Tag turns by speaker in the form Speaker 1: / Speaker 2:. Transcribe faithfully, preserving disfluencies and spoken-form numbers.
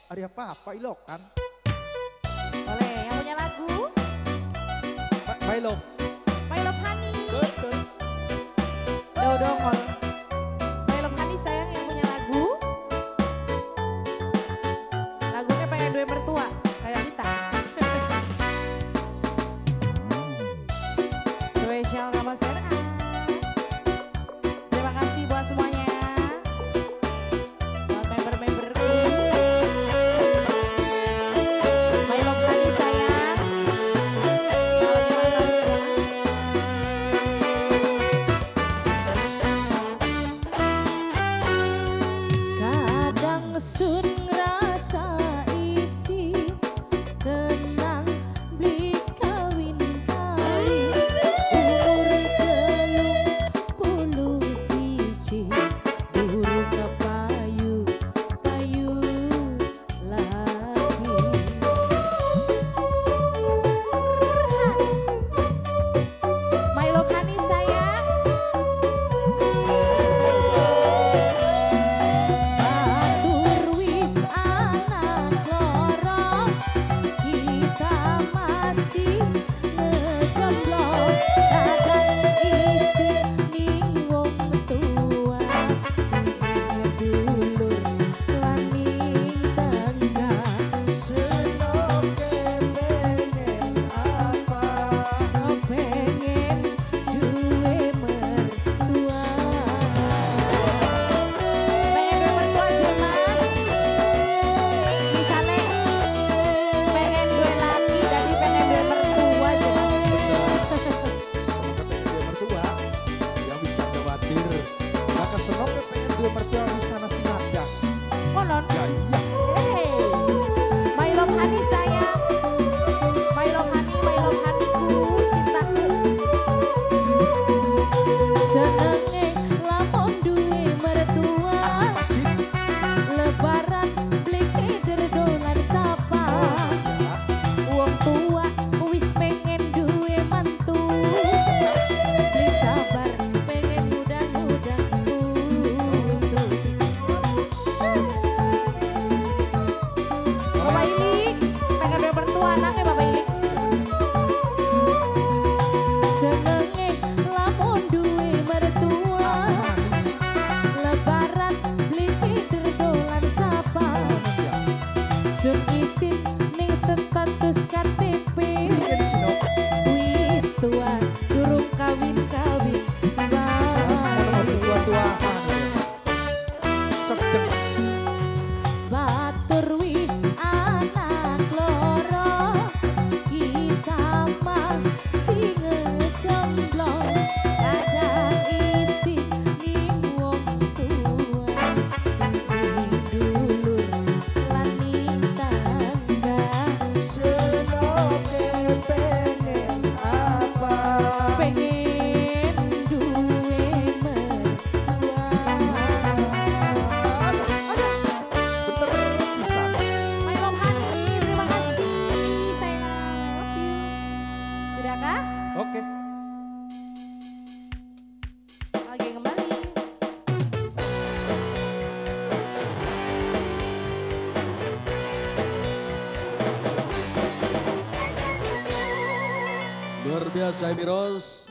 Speaker 1: Ada apa-apa ilok kan?
Speaker 2: Boleh, yang punya lagu?
Speaker 1: My Love.
Speaker 2: My Love Honey.
Speaker 1: Betul.
Speaker 2: Dodongol. My Love Honey sayang yang punya lagu. Lagunya pengen dua mertua, kayak kita. Spesial Kama Sera. Terima kasih buat semuanya. Buat member-memberku. My Love Honey sayang. Kalau gimana semua? Kadang sun rasa isi tenang beli kawin-kawin umur telung puluh siji burung kepayu payu lagi. My Love Honey sayang. Batur wis anak loro, kita masih ngejemplong kadang isi ning wong tua ngedulur lan ning tangga.
Speaker 1: Senoke pengen apa?
Speaker 2: Oh pengen duwe mertua. Pengen duwe mertua aja mas. Misalnya pengen duwe laki jadi pengen duwe mertua aja mas.
Speaker 1: Senoke pengen dua mertua yang bisa jawatir. Maka senoke pengen dua mertua bisa nasi ngadang.
Speaker 2: Konon.
Speaker 1: Ya iya.
Speaker 2: Hey. My Love Honey sayang. My Love Honey, My Love Honeyku, cintaku. Senenge lamun duwe mertua.
Speaker 1: Apa sih?
Speaker 2: Lebaran beli keder dolan sapa. Wong tua wis pengen duwe mantu. Beli sabar pengen udang-udang putu. Bapak Ilik pengen duwe mertua anaknya Bapak Ilik. Senenge lamun duwe mertua.
Speaker 1: Apaan sih?
Speaker 2: Lebaran beli keder dolan sapa. Sun isin ning status K T P.
Speaker 1: Bikin sinoke.
Speaker 2: Wis tua durung kawin-kawin
Speaker 1: Mas mau
Speaker 2: bae.
Speaker 1: bertua-tuaan. Sedeng.
Speaker 2: Batur wis anak loro, kita mah si ngejemplong kadang isi ning wong tua ning dulur lan ning tangga.
Speaker 1: Senoke pengen apa?
Speaker 2: Pengen duwe mertua.
Speaker 1: Bener bisa.
Speaker 2: My Love Honey, terima kasih sayang. Love you. Sudahkah?
Speaker 1: Oke.
Speaker 2: Oke kembali.
Speaker 3: Luar biasa ini Ros.